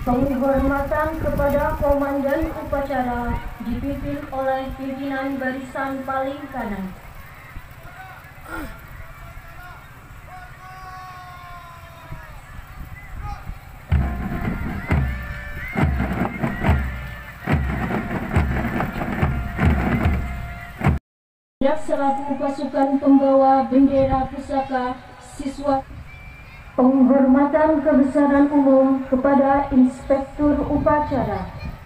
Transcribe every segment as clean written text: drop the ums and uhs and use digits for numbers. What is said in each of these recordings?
Penghormatan kepada Komandan Upacara dipimpin oleh pimpinan barisan paling kanan. Selaku pasukan pembawa bendera pusaka siswa. Penghormatan kebesaran umum kepada Inspektur Upacara.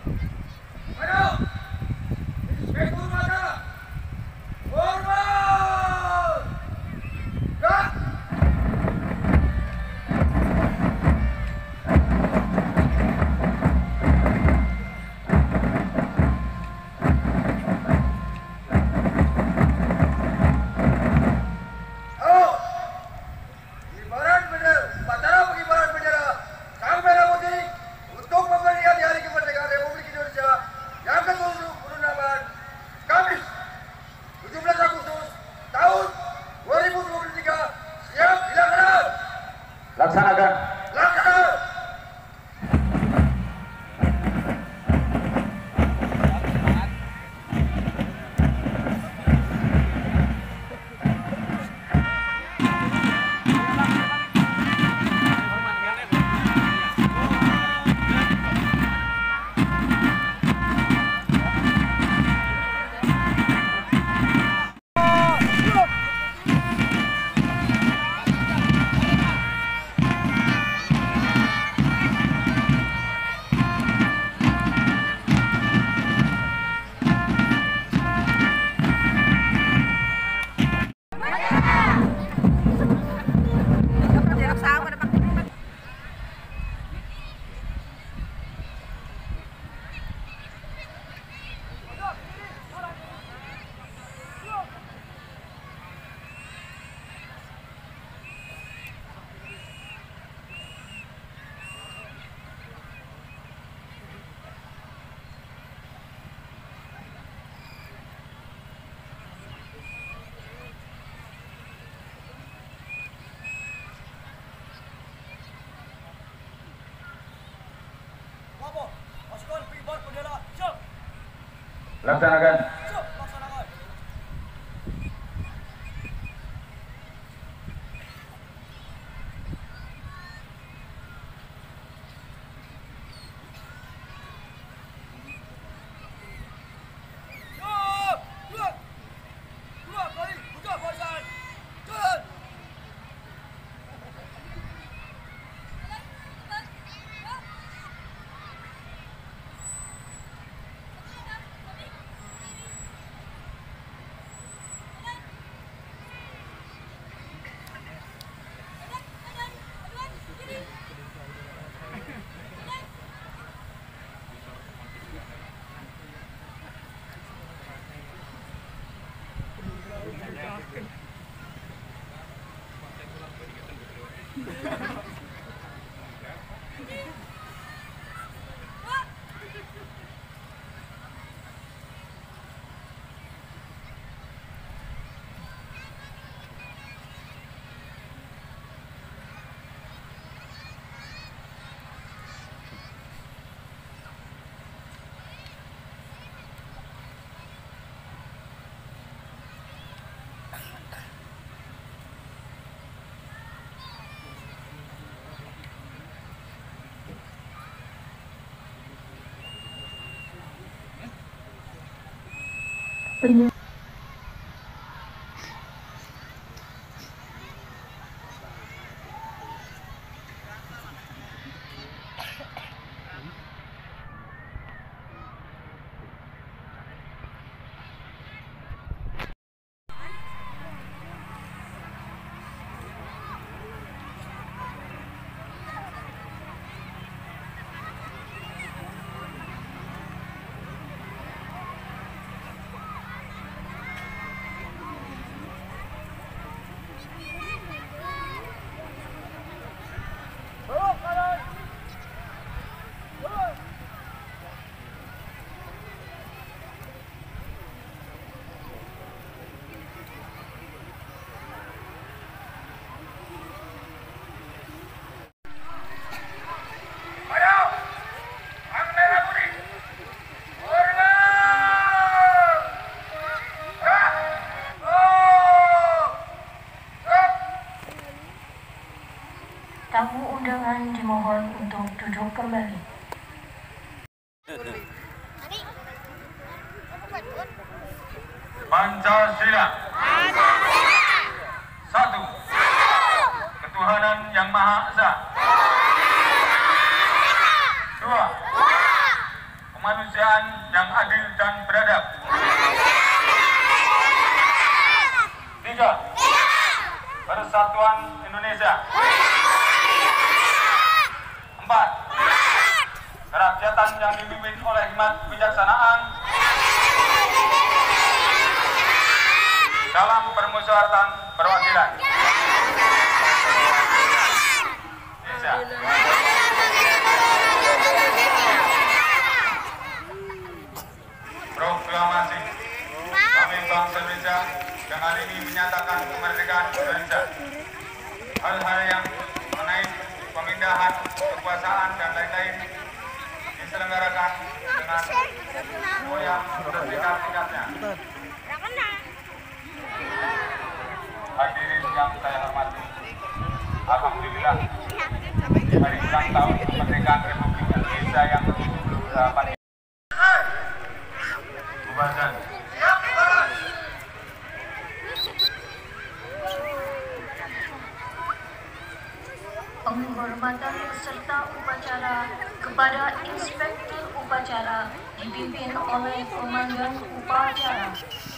Inspektur Upacara, hormat! Gerak! Laksanakan. Laksanakan. Tamu undangan dimohon untuk duduk kembali. Pancasila. Satu. Ketuhanan Yang Maha Esa. Dua. Kemanusiaan yang adil dan beradab. Tiga. Persatuan Indonesia. Empat. Kerakyatan yang dipimpin oleh hikmat kebijaksanaan dalam permusyawaratan perwakilan. Indonesia. Proklamasi kami bangsa Indonesia dengan ini menyatakan kemerdekaan Indonesia. Hal-hal yang mengenai pemindahan kekuasaan dan lain-lain diselenggarakan dengan semuanya setingkat-tingkatnya. Hadirin yang saya hormati, alhamdulillah hari ulang tahun kemerdekaan Republik Indonesia yang ke-78 Bubasan. Penghormatan peserta upacara kepada Inspektur Upacara dipimpin oleh Komandan Upacara.